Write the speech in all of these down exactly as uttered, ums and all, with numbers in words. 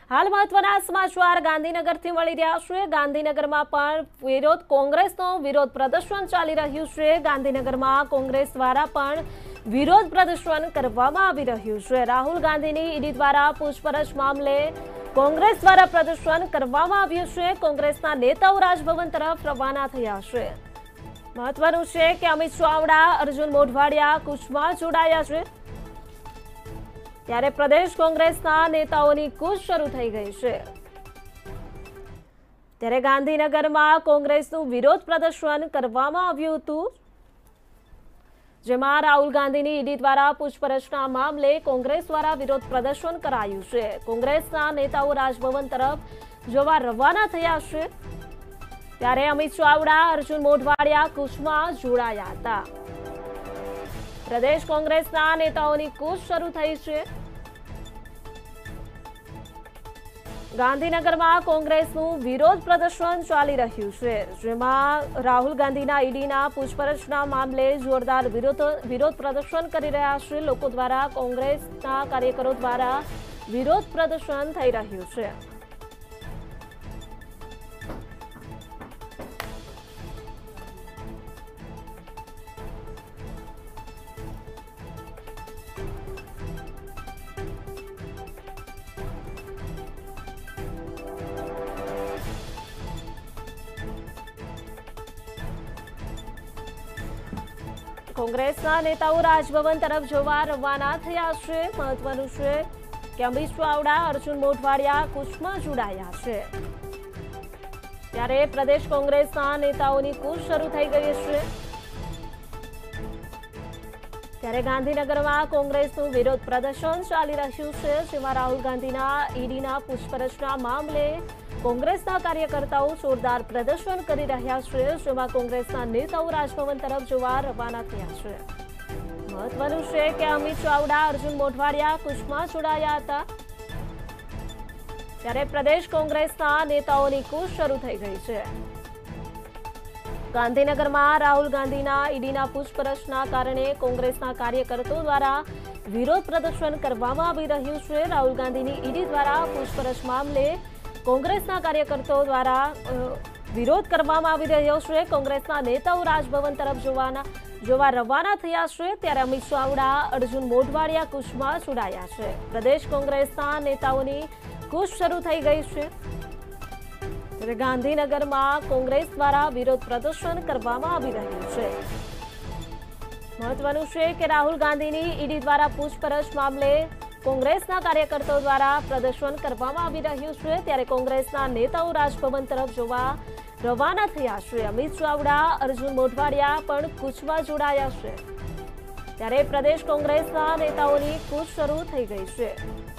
हाल महत्वना समाचार गांधीनगरथी मळी रह्या छे। गांधीनगरमां पण विरोध कोंग्रेसनो विरोध प्रदर्शन चाली रह्युं छे। गांधीनगरमां कोंग्रेस द्वारा पण विरोध प्रदर्शन करवामां आवी रह्युं छे। राहुल गांधीनी ईडी द्वारा पूछपरछ मामले कोंग्रेस द्वारा प्रदर्शन करवामां आव्युं छे। कोंग्रेसना नेताओ राजभवन तरफ रवाना थया छे। महत्वनुं छे के अमित चावड़ा, अर्जुन मोढवाडिया कूचमां जोડાયા છે। ત્યારે પ્રદેશ કોંગ્રેસના નેતાઓની કૂચ શરૂ થઈ ગઈ છે। ત્યારે ગાંધીનગરમાં કોંગ્રેસનું વિરોધ પ્રદર્શન કરવામાં આવ્યું હતું, જેમાં રાહુલ ગાંધીની ઈડી દ્વારા પૂછપરછના મામલે કોંગ્રેસ દ્વારા વિરોધ પ્રદર્શન કરાયું છે। કોંગ્રેસના નેતાઓ રાજભવન તરફ જવા રવાના થયા છે। ત્યારે અમિત ચાવડા, અર્જુન મોઢવાડિયા કૂચમાં જોડાયા હતા। પ્રદેશ કોંગ્રેસના નેતાઓની કૂચ શરૂ થઈ છે। ગાંધીનગરમાં કોંગ્રેસનું વિરોધ પ્રદર્શન ચાલી રહ્યું છે, જેમાં રાહુલ ગાંધીના ઈડીના પૂછપરછના મામલે જોરદાર વિરોધ વિરોધ પ્રદર્શન કરી રહ્યા છે। લોકો દ્વારા કોંગ્રેસના કાર્યકરો દ્વારા વિરોધ પ્રદર્શન થઈ રહ્યું છે। કોંગ્રેસના નેતાઓ રાજભવન તરફ જવા રવાના થયા છે। મહત્વનું છે કે અમિત ચાવડા, અર્જુન મોઢવાડિયા કૂચમાં જોડાયા છે। ત્યારે પ્રદેશ કોંગ્રેસના નેતાઓની કૂચ શરૂ થઈ ગઈ છે। ત્યારે ગાંધીનગરમાં કોંગ્રેસનું વિરોધ પ્રદર્શન ચાલી રહ્યું છે, જેમાં રાહુલ ગાંધીના ઈડીના પૂછપરછના મામલે કોંગ્રેસના કાર્યકર્તાઓ જોરદાર પ્રદર્શન કરી રહ્યા છે, જેમાં કોંગ્રેસના નેતાઓ રાજભવન તરફ જવા રવાના થયા છે। મહત્વનું છે કે અમિત ચાવડા, અર્જુન મોઢવાડિયા કૂચમાં જોડાયા હતા। ત્યારે પ્રદેશ કોંગ્રેસના નેતાઓની કૂચ શરૂ થઈ ગઈ છે। ગાંધીનગરમાં રાહુલ ગાંધીના ઈડીના પૂછપરછના કારણે કોંગ્રેસના કાર્યકર્તાઓ દ્વારા વિરોધ પ્રદર્શન કરવામાં આવી રહ્યું છે। રાહુલ ગાંધીની ઈડી દ્વારા પૂછપરછ મામલે કોંગ્રેસના કાર્યકર્તાઓ દ્વારા વિરોધ કરવામાં આવી રહ્યો છે। કોંગ્રેસના નેતાઓ રાજભવન તરફ જવાના જવા રવાના થયા છે। ત્યારે અમિત ચાવડા, અર્જુન મોઢવાડિયા કૂચમાં જોડાયા છે। પ્રદેશ કોંગ્રેસના નેતાઓની કૂચ શરૂ થઈ ગઈ છે। ત્યારે ગાંધીનગરમાં કોંગ્રેસ દ્વારા વિરોધ પ્રદર્શન કરવામાં આવી રહ્યું છે। મહત્વનું છે કે રાહુલ ગાંધીની ઈડી દ્વારા પૂછપરછ મામલે કોંગ્રેસના કાર્યકર્તાઓ દ્વારા પ્રદર્શન કરવામાં આવી રહ્યું છે। ત્યારે કોંગ્રેસના નેતાઓ રાજભવન તરફ જવા રવાના થયા છે। અમિત ચાવડા, અર્જુન મોઢવાડિયા પણ કૂચમાં જોડાયા છે। ત્યારે પ્રદેશ કોંગ્રેસના નેતાઓની કૂચ શરૂ થઈ ગઈ છે।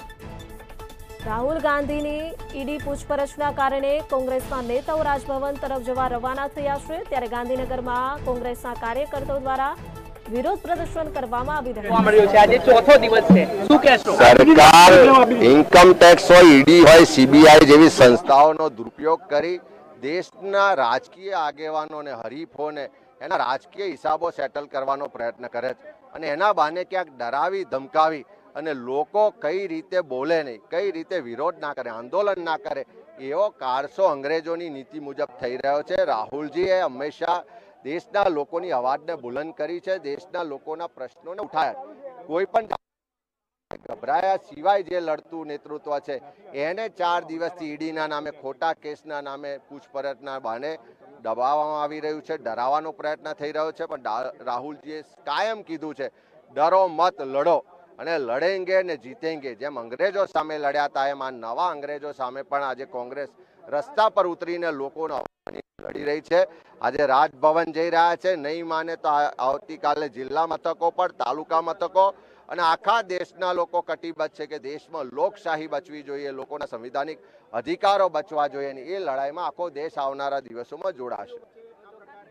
રાહુલ ગાંધીની ઈડી પૂછપરછના કારણે કોંગ્રેસના નેતાઓ રાજભવન તરફ જવા રવાના થયા છે। ત્યારે ગાંધીનગરમાં કોંગ્રેસના કાર્યકર્તાઓ દ્વારા વિરોધ પ્રદર્શન કરવામાં આવી રહ્યું છે। આજે ચોથો દિવસ છે, શું કહેશો? સરકાર ઇન્કમ ટેક્સ હોય, ઈડી હોય, સીબીઆઈ જેવી સંસ્થાઓનો દુરુપયોગ કરી દેશના રાજકીય આગેવાનોને, હરીફોને એના રાજકીય હિસાબો સેટલ કરવાનો પ્રયત્ન કરે છે, અને એના બહાને ક્યાંક ડરાવી ધમકાવી અને લોકો કઈ રીતે બોલે નહીં, કઈ રીતે વિરોધ ના કરે, આંદોલન ના કરે, એવો કારસો અંગ્રેજોની નીતિ મુજબ થઈ રહ્યો છે। રાહુલજીએ હંમેશા દેશના લોકોની અવાજને બુલંદ કરી છે, દેશના લોકોના પ્રશ્નોને ઉઠાયા। કોઈ પણ ગભરાયા સિવાય જે લડતું નેતૃત્વ છે એને ચાર દિવસથી ઈડીના નામે, ખોટા કેસના નામે, પૂછપરછના બહાને દબાવવામાં આવી રહ્યું છે, ડરાવવાનો પ્રયત્ન થઈ રહ્યો છે। પણ રાહુલજીએ કાયમ કીધું છે, ડરો મત, લડો, અને લડેંગે ને જીતેંગે। જેમ અંગ્રેજો સામે લડ્યા હતા, એમ આ નવા અંગ્રેજો સામે પણ આજે કોંગ્રેસ રસ્તા પર ઉતરીને લોકોનો લડી રહી છે। આજે રાજભવન જઈ રહ્યા છે। નહીં માને તો આવતીકાલે જિલ્લા મથકો પર, તાલુકા મથકો અને આખા દેશના લોકો કટિબદ્ધ છે કે દેશમાં લોકશાહી બચવી જોઈએ, લોકોના સંવિધાનિક અધિકારો બચવા જોઈએ। એ લડાઈમાં આખો દેશ આવનારા દિવસોમાં જોડાશે।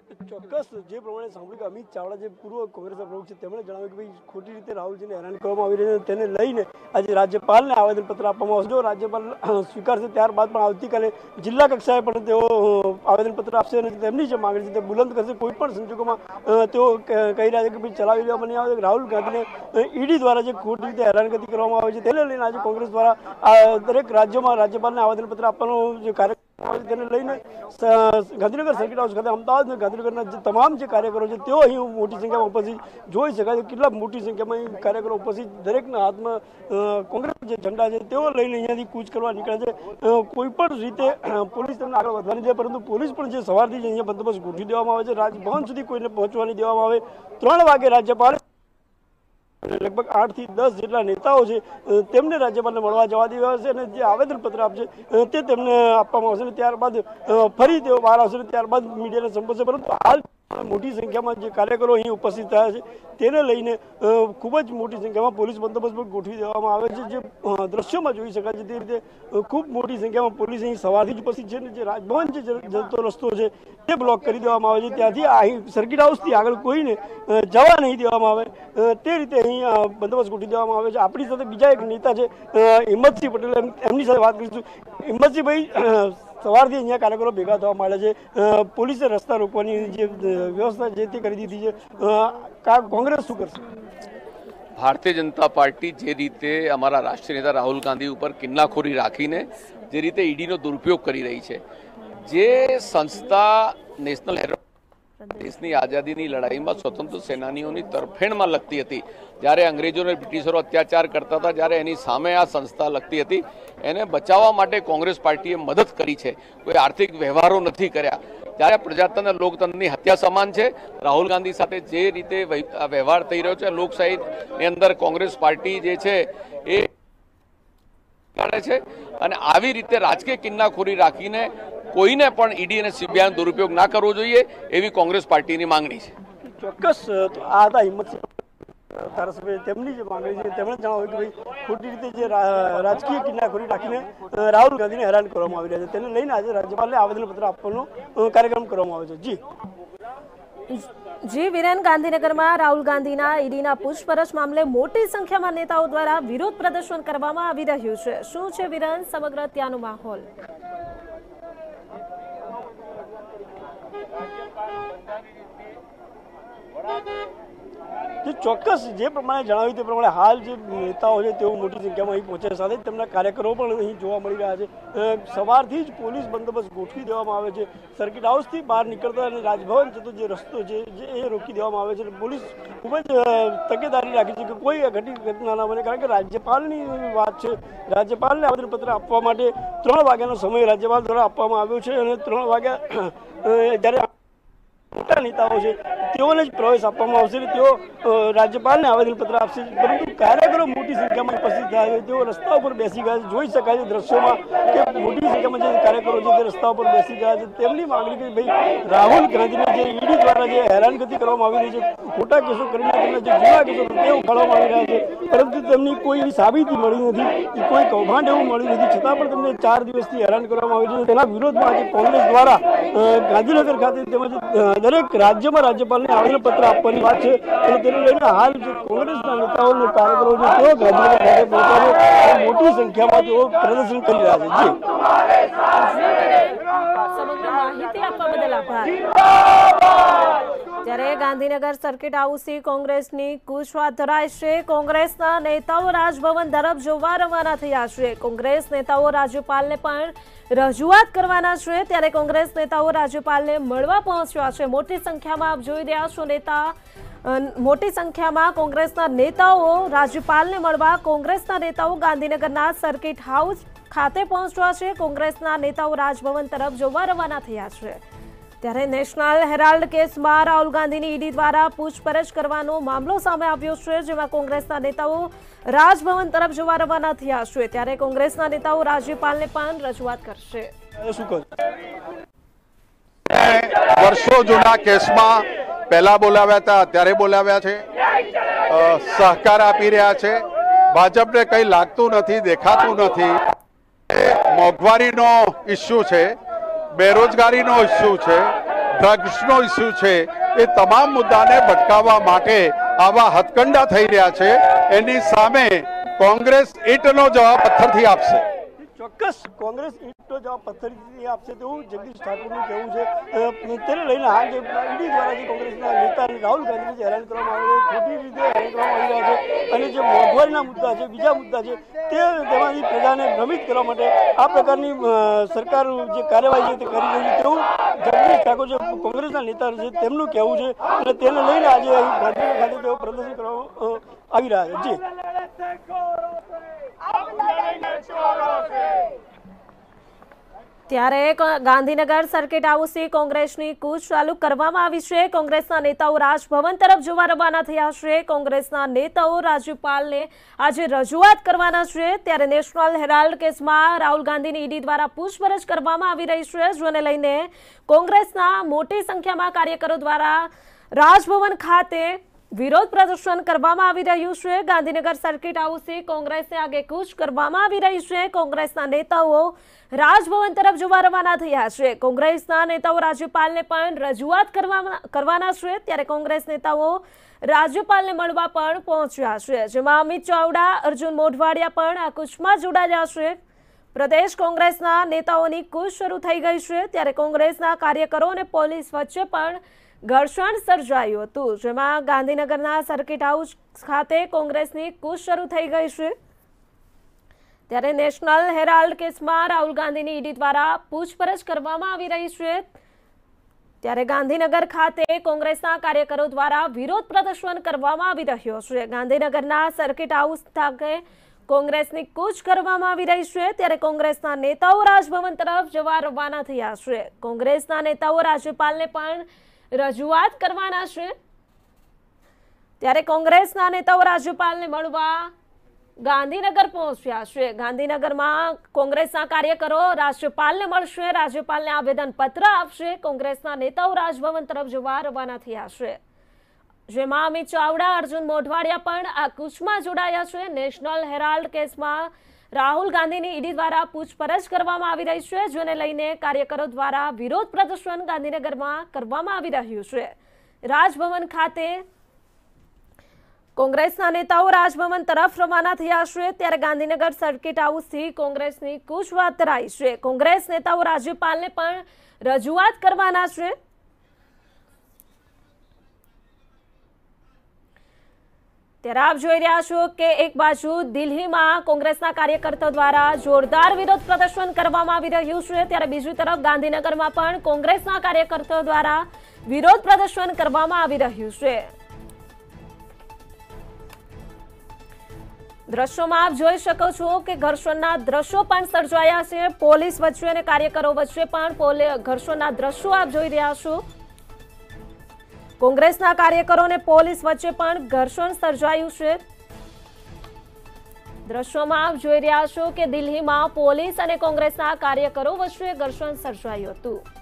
ચોક્કસ જે પ્રમાણે સાંભળ્યું કે અમિત ચાવડા જે પૂર્વ કોંગ્રેસના પ્રમુખ છે તેમણે જણાવ્યું કે ભાઈ ખોટી રીતે રાહુલજીને હેરાન કરવામાં આવી રહ્યું છે, તેને લઈને આજે રાજ્યપાલને આવેદનપત્ર આપવામાં આવશે. જો રાજ્યપાલ સ્વીકારશે ત્યારબાદ પણ આવતીકાલે જિલ્લા કક્ષાએ પણ તેઓ આવેદનપત્ર આપશે અને તેમની જે માંગણી છે તે બુલંદ કરશે. કોઈ પણ સંજોગોમાં તેઓ કહી રહ્યા છે કે ભાઈ ચલાવી લેવામાં નહીં આવે. રાહુલ ગાંધીને ઈડી દ્વારા જે ખોટી રીતે હેરાનગતિ કરવામાં આવે છે તેને લઈને આજે કોંગ્રેસ દ્વારા દરેક રાજ્યોમાં રાજ્યપાલને આવેદનપત્ર આપવાનો જે કાર્યક્રમ તેને લઈને ગાંધીનગર સર્કિટ હાઉસ ખાતે અમદાવાદ અને ગાંધીનગરના જે તમામ જે કાર્યકરો છે તેઓ અહીં મોટી સંખ્યામાં ઉપસ્થિત જોઈ શકાય છે. કેટલા મોટી સંખ્યામાં અહીં કાર્યકરો ઉપસ્થિત, દરેકના હાથમાં કોંગ્રેસ જે ઝંડા છે તેઓ લઈને અહીંયાથી કૂચ કરવા નીકળે છે. કોઈ પણ રીતે પોલીસ તેમને આગળ વધવાની દે, પરંતુ પોલીસ પણ જે સવારથી જ અહીંયા બંદોબસ્ત ગોઠવી દેવામાં આવે છે. રાજભવન સુધી કોઈને પહોંચવાની દેવામાં આવે. ત્રણ વાગે રાજ્યપાલ લગભગ આઠ થી દસ જેટલા નેતાઓ છે તેમને રાજ્યપાલને મળવા જવા દેવા આવશે અને જે આવેદનપત્ર આપશે તે તેમને આપવામાં આવશે. ત્યારબાદ ફરી તેઓ બહાર આવશે, ત્યારબાદ મીડિયાને સંબોધશે. પરંતુ હાલ મોટી સંખ્યામાં જે કાર્યકરો અહીં ઉપસ્થિત થયા છે તેને લઈને ખૂબ જ મોટી સંખ્યામાં પોલીસ બંદોબસ્ત પણ ગોઠવી દેવામાં આવે છે. જે દ્રશ્યોમાં જોઈ શકાય છે તે રીતે ખૂબ મોટી સંખ્યામાં પોલીસ અહીં સવારથી જ ઉપસ્થિત છે અને જે રાજભવન જે જતો રસ્તો છે તે બ્લોક કરી દેવામાં આવે છે. ત્યાંથી અહીં સર્કિટ હાઉસથી આગળ કોઈને જવા નહીં દેવામાં આવે તે રીતે અહીં બંદોબસ્ત ગોઠવી દેવામાં આવે છે. આપણી સાથે બીજા એક નેતા છે હિંમતસિંહ પટેલ, એમની સાથે વાત કરીશું. હિંમતસિંહભાઈ, સવારથી અહીંયા કાર્યકરો ભેગા થવા માંડે છે, પોલીસે રસ્તા રોકવાની જે વ્યવસ્થા જે તે કરી દીધી છે, કોંગ્રેસ શું કરશે? ભારતીય જનતા પાર્ટી જે રીતે અમારા રાષ્ટ્રીય નેતા રાહુલ ગાંધી ઉપર કિન્નાખોરી રાખીને જે રીતે ઈડીનો દુરુપયોગ કરી રહી છે, જે સંસ્થા નેશનલ હેરો દેશની આઝાદીની લડાઈમાં સ્વતંત્ર સેનાનીઓની તરફેણમાં લગતી હતી, જ્યારે અંગ્રેજોને બ્રિટિશરો અત્યાચાર કરતા હતા, જ્યારે એની સામે આ સંસ્થા લગતી હતી, એને બચાવવા માટે કોંગ્રેસ પાર્ટીએ મદદ કરી છે. કોઈ આર્થિક વ્યવહારો નથી કર્યા. ત્યારે પ્રજાતંત્ર લોકતંત્રની હત્યા સમાન છે. રાહુલ ગાંધી સાથે જે રીતે વ્યવહાર થઈ રહ્યો છે, લોકશાહીની અંદર કોંગ્રેસ પાર્ટી જે છે એ છે અને આવી રીતે રાજકીય કિન્નાખોરી રાખીને કોઈને પણ ઈડી અને સીબીઆઈનો દુરુપયોગ ના કરવો જોઈએ એવી કોંગ્રેસ પાર્ટીની માંગણી છે. ચોક્કસ આ હતા હિંમતસિંહ ધારાસભ્ય, તેમની જે માંગણી છે તેમણે જણાવ્યું કે ભાઈ ખોટી રીતે જે રાજકીય કિન્નાખોરી રાખીને રાહુલ ગાંધીને હેરાન કરવામાં આવી રહ્યા છે તેને લઈને આજે રાજ્યપાલને આવેદનપત્ર આપવાનો કાર્યક્રમ કરવામાં આવે છે. જી જી વિરેન, ગાંધીનગરમાં રાહુલ ગાંધીના ઈડીના પૂછપરછ મામલે મોટી સંખ્યામાં નેતાઓ દ્વારા વિરોધ પ્રદર્શન કરવામાં આવી રહ્યું છે. શું છે વિરેન સમગ્ર ત્યાંનો માહોલ? જે ચોક્કસ જે પ્રમાણે જણાવ્યું તે પ્રમાણે હાલ જે નેતાઓ છે તેઓ મોટી સંખ્યામાં અહીં પહોંચે, સાથે જ તેમના કાર્યકરો પણ અહીં જોવા મળી રહ્યા છે. સવારથી જ પોલીસ બંદોબસ્ત ગોઠવી દેવામાં આવે છે. સર્કિટ હાઉસથી બહાર નીકળતા અને રાજભવન જતો જે રસ્તો છે એ રોકી દેવામાં આવે છે. પોલીસ ખૂબ જ તકેદારી રાખી છે કે કોઈ ઘટી ઘટના ના બને, કારણ કે રાજ્યપાલની વાત છે. રાજ્યપાલને આવેદનપત્ર આપવા માટે ત્રણ વાગ્યાનો સમય રાજ્યપાલ દ્વારા આપવામાં આવ્યો છે અને ત્રણ વાગ્યા જ્યારે મોટા નેતાઓ છે તેઓને જ પ્રવેશ આપવામાં આવશે. તેઓ રાજ્યપાલને આવેદનપત્ર આપશે, પરંતુ કાર્યકરો મોટી સંખ્યામાં ઉપસ્થિત થયા છે. તેઓ રસ્તા ઉપર બેસી ગયા છે. જોઈ શકાય છે દ્રશ્યોમાં કે મોટી સંખ્યામાં જે કાર્યકરો છે તે રસ્તા ઉપર બેસી ગયા છે. તેમની માંગણી કે ભાઈ રાહુલ ગાંધીને જે ઈડી દ્વારા જે હેરાનગતિ કરવામાં આવી રહી છે, ખોટા કેસો કરીને તેમને જે જૂના કેસો તે ઉખાડવામાં આવી રહ્યા છે, પરંતુ તેમની કોઈ સાબિતી મળી નથી, કોઈ કૌભાંડ એવું મળ્યું નથી, છતાં પણ તેમને ચાર દિવસથી હેરાન કરવામાં આવી છે. તેના વિરોધમાં આજે કોંગ્રેસ દ્વારા ગાંધીનગર ખાતે તેમજ દરેક રાજ્યમાં રાજ્યપાલને આવેદનપત્ર આપવાની વાત છે અને તેને લઈને હાલ જે કોંગ્રેસના નેતાઓ અને કાર્યકરો છે તેઓ ગાંધીનગર ખાતે પહોંચ્યા છે. મોટી સંખ્યામાં તેઓ પ્રદર્શન કરી રહ્યા છે. જી સમગ્ર માહિતી આપવા બદલ આભાર. ત્યારે ગાંધીનગર સર્કિટ હાઉસથી કોંગ્રેસની કૂચ હાથ ધરાય છે. કોંગ્રેસના નેતાઓ રાજભવન તરફ જોવા રવાના થયા છે. કોંગ્રેસ નેતાઓ રાજ્યપાલને પણ રજૂઆત કરવાના છે, ત્યારે કોંગ્રેસ નેતાઓ રાજ્યપાલને મળવા પહોંચ્યા છે. મોટી સંખ્યામાં આપ જોઈ રહ્યા છો નેતા મોટી સંખ્યામાં કોંગ્રેસના નેતાઓ રાજ્યપાલને મળવા કોંગ્રેસના નેતાઓ ગાંધીનગરના સર્કિટ હાઉસ ખાતે પહોંચ્યા છે. કોંગ્રેસના નેતાઓ રાજભવન તરફ જોવા રવાના થયા છે. ત્યારે નેશનલ હેરાલ્ડ કેસમાં રાહુલ ગાંધીની ઈડી દ્વારા પૂછપરછ કરવાનો મામલો સામે આવ્યો છે, જેમાં કોંગ્રેસના નેતાઓ રાજભવન તરફ જોવા રવાના થયા છે. ત્યારે કોંગ્રેસના નેતાઓ રાજ્યપાલને પણ રજૂઆત કરશે. વર્ષો જૂના કેસમાં પહેલા બોલાવ્યા હતા, અત્યારે બોલાવ્યા છે, સહકાર આપી રહ્યા છે. ભાજપને કંઈ લાગતું નથી, દેખાતું નથી. મોંઘવારીનો ઇસ્યુ છે, બેરોજગારીનો ઇસ્યુ છે, ડ્રગ્સનો ઇસ્યુ છે, એ તમામ મુદ્દાને ભટકાવવા માટે આવા હથકંડા થઈ રહ્યા છે. એની સામે કોંગ્રેસ ઈંટનો જવાબ પથ્થરથી આપશે. ચોક્કસ કોંગ્રેસ ઈંટનો જવાબ પથ્થરથી આપશે તેવું જગદીશ ઠાકોરનું કહેવું છે. તેને લઈને હાલ જે ઈડી દ્વારા જે કોંગ્રેસના નેતા રાહુલ ગાંધીને હેરાન કરવામાં આવે છે, ખોટી રીતે હેરાન કરવામાં આવી રહ્યા છે અને જે મોંઘવારીના મુદ્દા છે, બીજા મુદ્દા છે, તે તેમાંથી પ્રજાને ભ્રમિત કરવા માટે આ પ્રકારની સરકાર જે કાર્યવાહી છે તે કરી રહી છે તેવું જગદીશ ઠાકોર જે કોંગ્રેસના નેતા છે તેમનું કહેવું છે અને તેને લઈને આજે અહીં ગાંધીનગર ખાતે તેઓ પ્રદર્શન કરવામાં આવી રહ્યા છે. જી ત્યારે ગાંધીનગર સર્કિટ હાઉસથી કોંગ્રેસની કૂચ ચાલુ કરવામાં આવી છે. કોંગ્રેસના નેતાઓ રાજભવન તરફ જવા રવાના થયા છે. કોંગ્રેસના નેતાઓ રાજ્યપાલને આજે રજૂઆત કરવાના છે. ત્યારે નેશનલ હેરાલ્ડ કેસમાં રાહુલ ગાંધીની ઈડી દ્વારા પૂછપરછ કરવામાં આવી રહી છે, જેને લઈને કોંગ્રેસના મોટી સંખ્યામાં કાર્યકરો દ્વારા રાજભવન ખાતે વિરોધ પ્રદર્શન કરવામાં આવી રહ્યું છે. ગાંધીનગર સર્કિટ હાઉસથી કોંગ્રેસને આગે કૂચ કરવામાં આવી રહી છે. કોંગ્રેસના નેતાઓ રાજભવન તરફ જવા રવાના થયા છે. કોંગ્રેસના નેતાઓ રાજ્યપાલને પણ રજૂઆત કરવાના છે. ત્યારે કોંગ્રેસ નેતાઓ રાજ્યપાલને મળવા પણ પહોંચ્યા છે, જેમાં અમિત ચાવડા, અર્જુન મોઢવાડિયા પણ આ કૂચમાં જોડાયા છે. પ્રદેશ કોંગ્રેસના નેતાઓની કૂચ શરૂ થઈ ગઈ છે. ત્યારે કોંગ્રેસના કાર્યકરો અને પોલીસ વચ્ચે પણ ઘર્ષણ સર્જાયું હતું, જેમાં ગાંધીનગરના સર્કિટ હાઉસ ખાતે કોંગ્રેસની કૂચ શરૂ થઈ ગઈ છે. ત્યારે નેશનલ હેરાલ્ડ કેસમાં રાહુલ ગાંધીની ઈડી દ્વારા પૂછપરછ કરવામાં આવી રહી છે. ત્યારે ગાંધીનગર ખાતે કોંગ્રેસના કાર્યકરો દ્વારા વિરોધ પ્રદર્શન કરવામાં આવી રહ્યો છે. ગાંધીનગરના સર્કિટ હાઉસ ખાતે કોંગ્રેસની કૂચ કરવામાં આવી રહી છે. ત્યારે કોંગ્રેસના નેતાઓ રાજભવન તરફ જવા રવાના થયા છે. કોંગ્રેસના નેતાઓ રાજ્યપાલને પણ રજૂઆત કરવાના છે. ત્યારે કોંગ્રેસના નેતાઓ રાજ્યપાલને મળવા ગાંધીનગર પહોંચ્યા છે. ગાંધીનગરમાં કોંગ્રેસના કાર્યકરો રાજ્યપાલને મળશે, રાજ્યપાલને આવેદન પત્ર આપશે. કોંગ્રેસના નેતાઓ રાજભવન તરફ જવા રવાના થયા છે, જેમાં અમિત ચાવડા, અર્જુન મોઢવાડિયા પણ આ કૂચમાં જોડાયા છે. નેશનલ હેરાલ્ડ કેસમાં રાહુલ ગાંધીની ઈડી દ્વારા પૂછપરછ કરવામાં આવી રહી છે, જેને લઈને કાર્યકરો દ્વારા વિરોધ પ્રદર્શન ગાંધીનગરમાં કરવામાં આવી રહ્યું છે. રાજભવન ખાતે કોંગ્રેસના નેતાઓ રાજભવન તરફ રવાના થયા છે. ત્યારે ગાંધીનગર સર્કિટ હાઉસથી કોંગ્રેસની કૂચ વાત કરાઈ છે. કોંગ્રેસ નેતાઓ રાજ્યપાલને પણ રજૂઆત કરવાના છે. ત્યારે આપ જોઈ રહ્યા છો કે એક બાજુ દિલ્હીમાં કોંગ્રેસના કાર્યકર્તાઓ દ્વારા જોરદાર વિરોધ પ્રદર્શન કરવામાં આવી રહ્યું છે, ત્યારે બીજી તરફ ગાંધીનગરમાં પણ કોંગ્રેસના કાર્યકર્તાઓ દ્વારા વિરોધ પ્રદર્શન કરવામાં આવી રહ્યું છે. દ્રશ્યોમાં આપ જોઈ શકો છો કે ઘર્ષણના દ્રશ્યો પણ સર્જાયા છે. પોલીસ વચ્ચે અને કાર્યકરો વચ્ચે પણ ઘર્ષણના દ્રશ્યો આપ જોઈ રહ્યા છો. કોંગ્રેસના કાર્યકરો અને પોલીસ વચ્ચે પણ ઘર્ષણ સર્જાયું છે. દ્રશ્યોમાં આપ જોઈ રહ્યા છો કે દિલ્હીમાં પોલીસ અને કોંગ્રેસના કાર્યકરો વચ્ચે ઘર્ષણ સર્જાયું હતું.